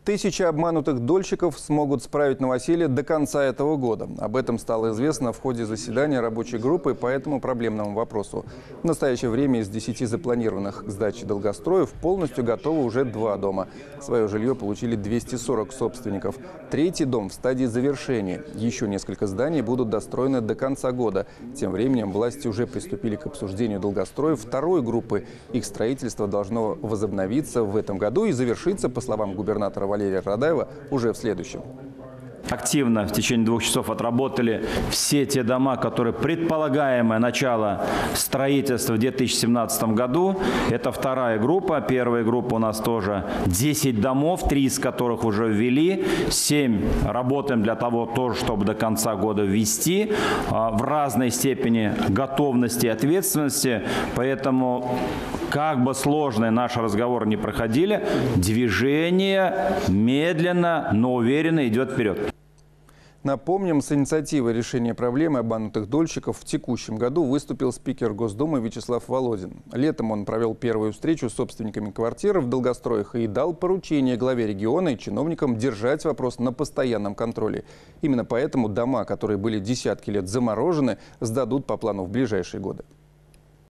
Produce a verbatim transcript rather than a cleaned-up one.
Тысячи обманутых дольщиков смогут справить новоселье до конца этого года. Об этом стало известно в ходе заседания рабочей группы по этому проблемному вопросу. В настоящее время из десяти запланированных к сдаче долгостроев полностью готовы уже два дома. Свое жилье получили двести сорок собственников. Третий дом в стадии завершения. Еще несколько зданий будут достроены до конца года. Тем временем власти уже приступили к обсуждению долгостроев второй группы. Их строительство должно возобновиться в этом году и завершиться, по словам губернатора Валерия Радаева, уже в следующем. Активно в течение двух часов отработали все те дома, которые предполагаемое начало строительства в две тысячи семнадцатом году. Это вторая группа. Первая группа у нас тоже десять домов, три из которых уже ввели. семь работаем для того, тоже, чтобы до конца года ввести в разной степени готовности и ответственности. Поэтому, как бы сложные наши разговоры не проходили, движение медленно, но уверенно идет вперед. Напомним, с инициативой решения проблемы обманутых дольщиков в текущем году выступил спикер Госдумы Вячеслав Володин. Летом он провел первую встречу с собственниками квартир в долгостроях и дал поручение главе региона и чиновникам держать вопрос на постоянном контроле. Именно поэтому дома, которые были десятки лет заморожены, сдадут по плану в ближайшие годы.